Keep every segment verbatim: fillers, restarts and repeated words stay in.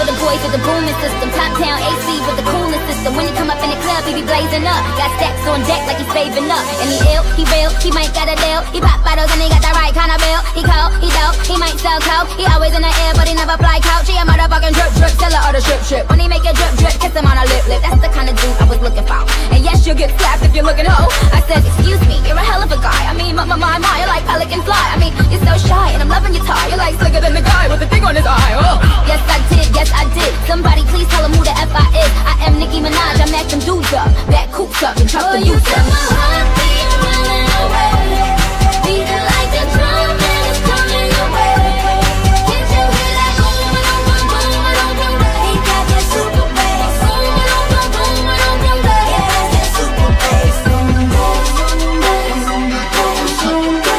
for the boys with the booming system. Top down A C with the coolest system. When he come up in the club, he be blazing up. Got stacks on deck like he's saving up. And he ill, he real, he might got a deal. He pop bottles and he got the right kind of bill. He cold, he dope, he might sell coke. He always in the air, but he never fly couch. He a motherfucking drip drip, seller of the strip strip. When he make a drip drip, kiss him on a lip lip. That's the kind of dude I was looking for. And yes, you'll get slapped if you're looking ho. I said, excuse me, you're a hell of a guy. I mean, my my my, my you're like pelican fly. I mean, you're so shy, and I'm loving your tie. You're like slicker than the guy with the thing on his eye. Oh. Yes, I did, yes, I did. Somebody please tell him who the F I is. I am Nicki Minaj, I mack them dudes up. Back coops up and chop Oh, the you dudes got up. my heartbeat running away, beating like a drum and it's coming your way. Can't you hear that boom, boom, boom, boom, boom, boom, boom? He got that super bass. Boom, boom, boom, boom, boom, boom, boom. He has that super bass. Boom, boom, boom, boom, boom, boom, boom,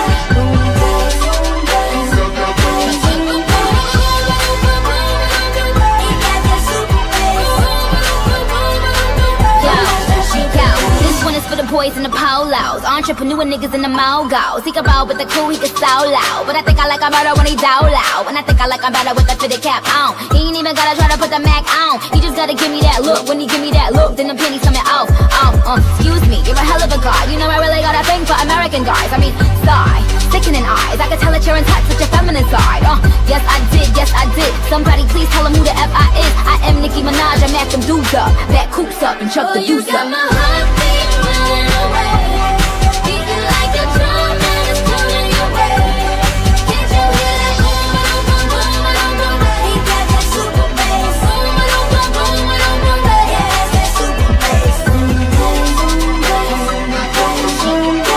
for the boys in the polos, entrepreneur niggas in the mogos. He can roll with the crew, he can so loud. But I think I like him better when he down loud. And I think I like him better with the fitted cap on. He ain't even gotta try to put the Mac on. He just gotta give me that look. When he give me that look, then the pennies coming off. Oh, uh, excuse me, you're a hell of a guy. You know I really got a thing for American guys. I mean, sigh, sickening eyes. I can tell that you're in touch with your feminine side. Uh, yes I did, yes I did. Somebody please tell him who the F I is. I am Nicki Minaj, I mack them dudes up. Back coops up and chuck oh, the you deuce got up. my heartbeat running away, beating like a drum and it's coming your way. Can't you hear that boom, boom, boom, boom, boom, boom, boom? He got that super bass. Boom, boom, boom, boom, boom, boom, boom. He has that super bass. Boom, boom, boom, boom, boom, boom, boom, boom,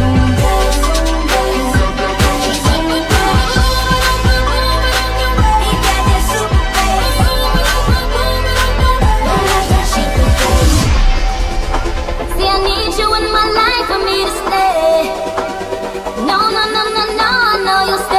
He got that super bass. See, I need you in my life for me to stay. No, no, no, no, no, I know you'll stay.